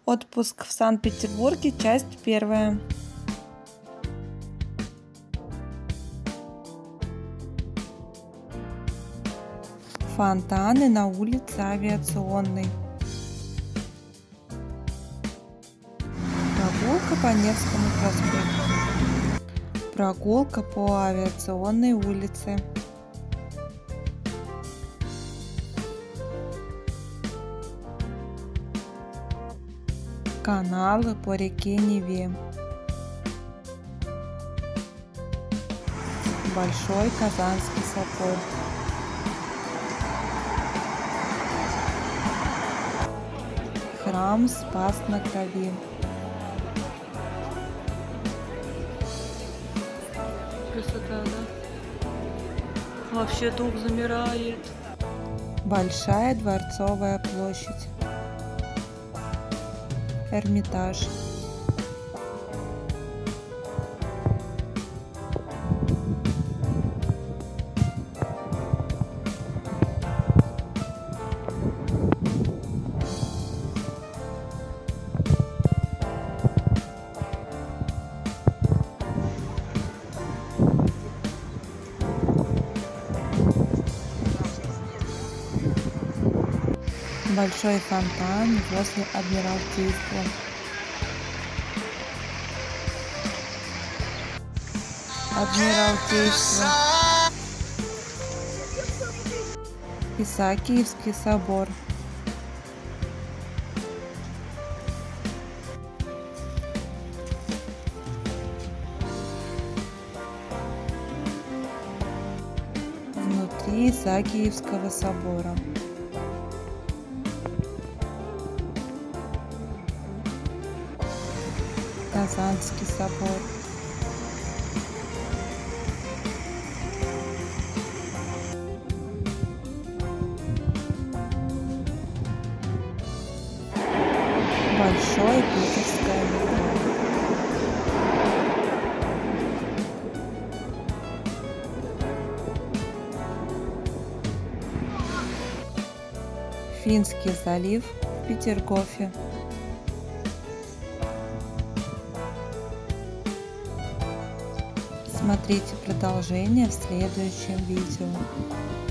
Отпуск в Санкт-Петербурге, часть первая. Фонтаны на улице Авиационной. Прогулка по Невскому проспекту. Прогулка по Авиационной улице. Каналы по реке Неве. Большой Казанский собор. Храм Спас на Крови. Красота, да? Вообще дух замирает. Большая Дворцовая площадь. Эрмитаж. Большой фонтан возле Адмиралтейства. Адмиралтейство. Исаакиевский собор. Внутри Исаакиевского собора. Казанский собор. Большое Питерское метро. Финский залив в Петергофе. Смотрите продолжение в следующем видео.